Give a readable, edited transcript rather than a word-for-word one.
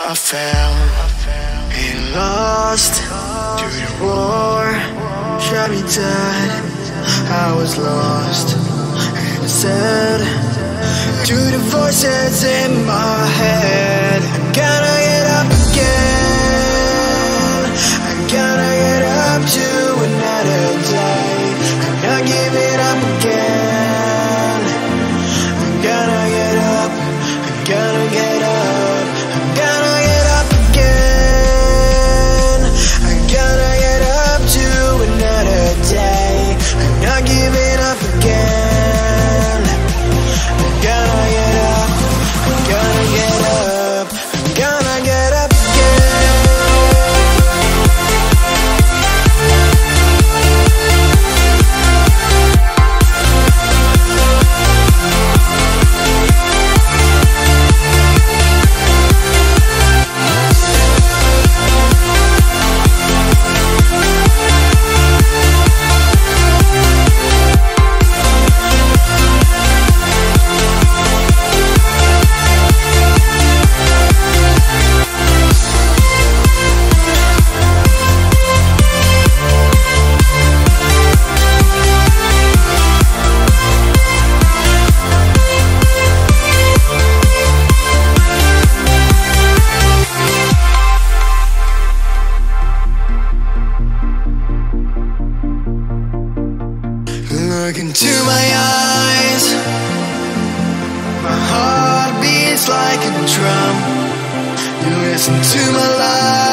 I fell and lost to the war. Shot me dead, I was lost and sad to the voices in my head. I gotta get up again, I gotta get up to another day. I'm not giving up again. I gotta get up, I gotta get up, I gotta get up again. I gotta get up to another day. I'm not giving up again. I gotta get up, I gotta get up, I gotta get up again. Look into my eyes, my heart beats like a drum. You listen to my life.